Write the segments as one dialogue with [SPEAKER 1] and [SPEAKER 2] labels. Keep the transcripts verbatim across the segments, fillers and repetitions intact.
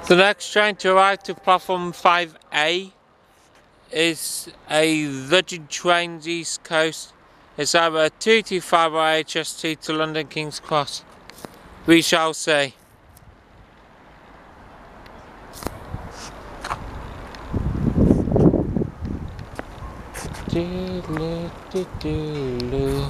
[SPEAKER 1] The next train to arrive to platform five A is a Virgin Trains East Coast. It's either two two five or H S T to London King's Cross. We shall see. Doodle, doodle.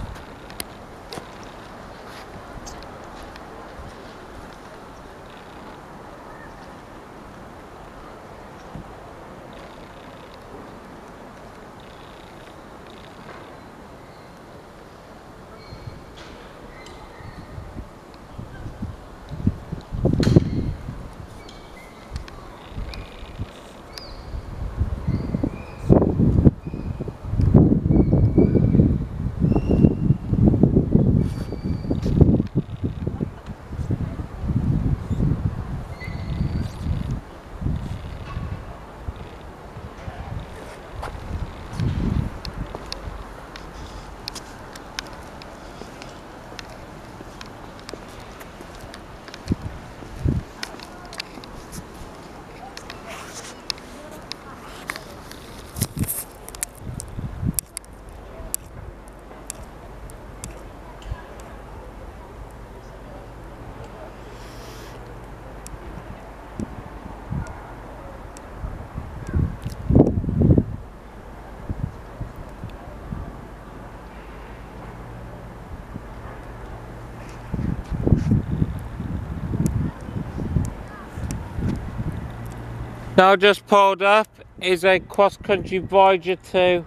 [SPEAKER 1] Now just pulled up is a cross-country Voyager to,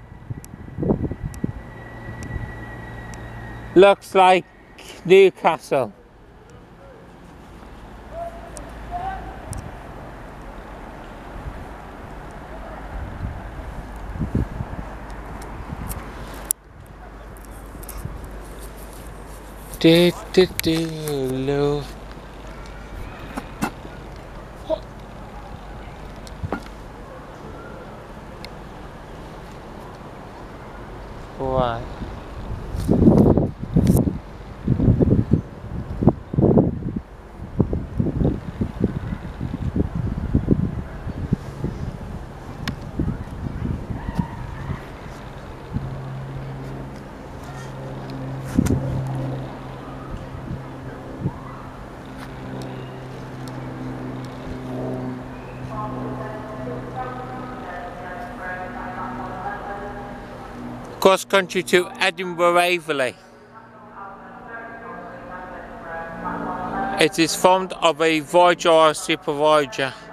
[SPEAKER 1] looks like Newcastle. Do, do, do, love. Right. Cross country to Edinburgh Waverley. It is formed of a Voyager or a Super Voyager.